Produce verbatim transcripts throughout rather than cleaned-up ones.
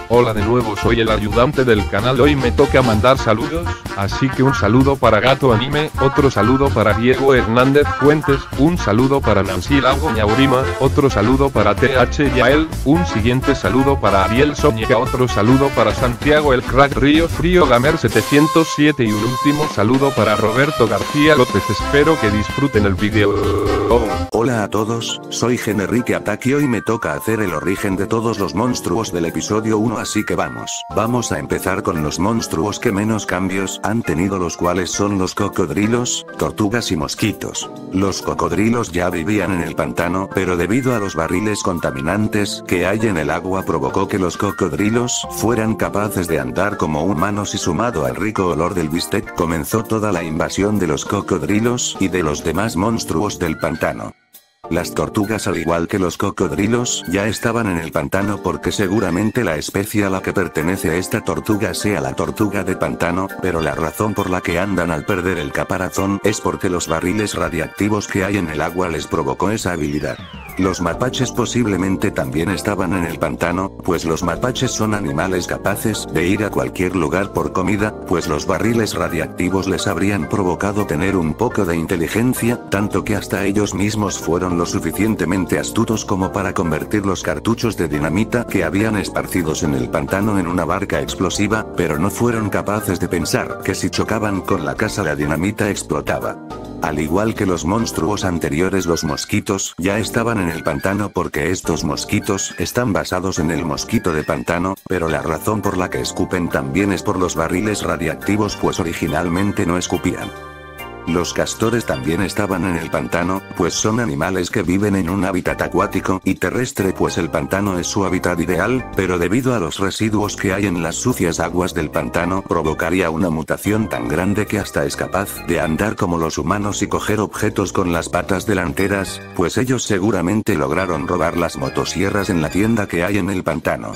Hola de nuevo, soy el ayudante del canal. Hoy me toca mandar saludos, así que un saludo para Gato Anime, otro saludo para Diego Hernández Fuentes, un saludo para Nancy Lago Ñaurima, otro saludo para T H Yael, un siguiente saludo para Ariel Soñiga, otro saludo para Santiago el Crack Río Frío Gamer setecientos siete y un último saludo para Roberto García López. Espero que disfruten el video. Oh. Hola a todos, soy Generique Attack y hoy me toca hacer el origen de todos los monstruos del episodio uno, así que vamos. Vamos a empezar con los monstruos que menos cambios han tenido, los cuales son los cocodrilos, tortugas y mosquitos. Los cocodrilos ya vivían en el pantano, pero debido a los barriles contaminantes que hay en el agua provocó que los cocodrilos fueran capaces de andar como humanos, y sumado al rico olor del bistec comenzó toda la invasión de los cocodrilos y de los demás monstruos del pantano. Las tortugas, al igual que los cocodrilos, ya estaban en el pantano porque seguramente la especie a la que pertenece esta tortuga sea la tortuga de pantano, pero la razón por la que andan al perder el caparazón es porque los barriles radiactivos que hay en el agua les provocó esa habilidad. Los mapaches posiblemente también estaban en el pantano, pues los mapaches son animales capaces de ir a cualquier lugar por comida, pues los barriles radiactivos les habrían provocado tener un poco de inteligencia, tanto que hasta ellos mismos fueron lo suficientemente astutos como para convertir los cartuchos de dinamita que habían esparcidos en el pantano en una barca explosiva, pero no fueron capaces de pensar que si chocaban con la casa la dinamita explotaba. Al igual que los monstruos anteriores, los mosquitos ya estaban en el pantano porque estos mosquitos están basados en el mosquito de pantano, pero la razón por la que escupen también es por los barriles radiactivos, pues originalmente no escupían. Los castores también estaban en el pantano, pues son animales que viven en un hábitat acuático y terrestre, pues el pantano es su hábitat ideal, pero debido a los residuos que hay en las sucias aguas del pantano provocaría una mutación tan grande que hasta es capaz de andar como los humanos y coger objetos con las patas delanteras, pues ellos seguramente lograron robar las motosierras en la tienda que hay en el pantano.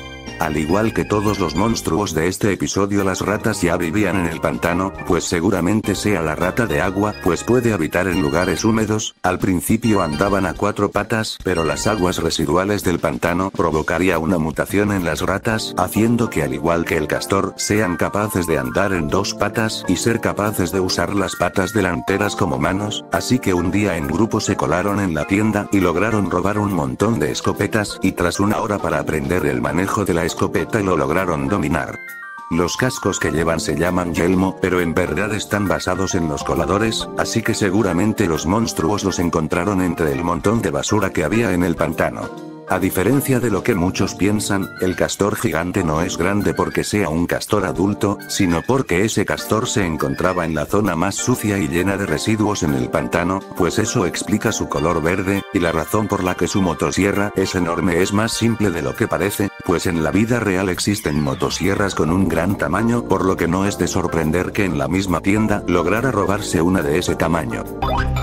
Al igual que todos los monstruos de este episodio, las ratas ya vivían en el pantano, pues seguramente sea la rata de agua, pues puede habitar en lugares húmedos. Al principio andaban a cuatro patas, pero las aguas residuales del pantano provocaría una mutación en las ratas, haciendo que, al igual que el castor, sean capaces de andar en dos patas y ser capaces de usar las patas delanteras como manos, así que un día en grupo se colaron en la tienda y lograron robar un montón de escopetas, y tras una hora para aprender el manejo de la escopeta lo lograron dominar. Los cascos que llevan se llaman yelmo, pero en verdad están basados en los coladores, así que seguramente los monstruos los encontraron entre el montón de basura que había en el pantano. A diferencia de lo que muchos piensan, el castor gigante no es grande porque sea un castor adulto, sino porque ese castor se encontraba en la zona más sucia y llena de residuos en el pantano, pues eso explica su color verde, y la razón por la que su motosierra es enorme es más simple de lo que parece, pues en la vida real existen motosierras con un gran tamaño, por lo que no es de sorprender que en la misma tienda lograra robarse una de ese tamaño.